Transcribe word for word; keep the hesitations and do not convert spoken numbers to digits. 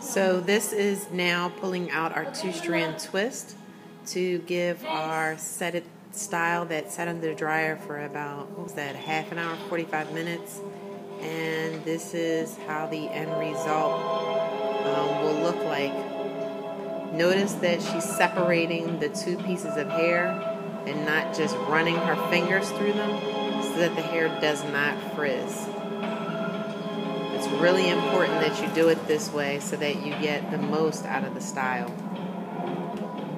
So this is now pulling out our two-strand twist to give our set it style that sat under the dryer for about, what was that, half an hour, forty-five minutes. And this is how the end result um, will look like. Notice that she's separating the two pieces of hair and not just running her fingers through them so that the hair does not frizz. It's really important that you do it this way so that you get the most out of the style.